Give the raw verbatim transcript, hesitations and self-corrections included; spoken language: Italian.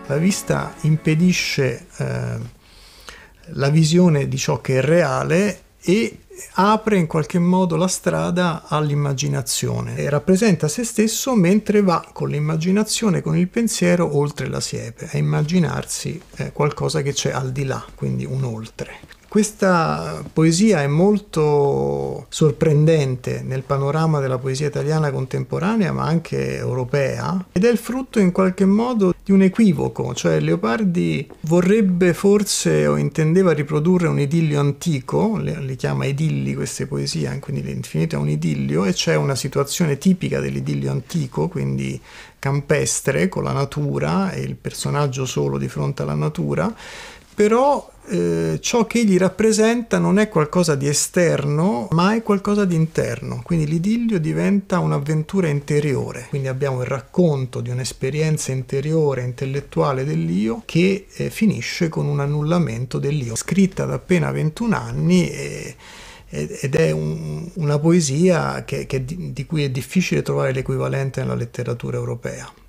La vista impedisce eh, la visione di ciò che è reale e apre in qualche modo la strada all'immaginazione e rappresenta se stesso mentre va con l'immaginazione, con il pensiero oltre la siepe, a immaginarsi eh, qualcosa che c'è al di là, quindi un oltre. Questa poesia è molto sorprendente nel panorama della poesia italiana contemporanea, ma anche europea, ed è il frutto in qualche modo di un equivoco, cioè Leopardi vorrebbe forse o intendeva riprodurre un idillio antico, li chiama idilli queste poesie, quindi l'infinito è un idillio e c'è una situazione tipica dell'idillio antico, quindi campestre con la natura e il personaggio solo di fronte alla natura, però eh, ciò che egli rappresenta non è qualcosa di esterno, ma è qualcosa di interno, quindi l'idillio diventa un'avventura interiore, quindi abbiamo il racconto di un'esperienza interiore, intellettuale dell'io che eh, finisce con un annullamento dell'io, scritta da appena ventuno anni e, ed è un, una poesia che, che di, di cui è difficile trovare l'equivalente nella letteratura europea.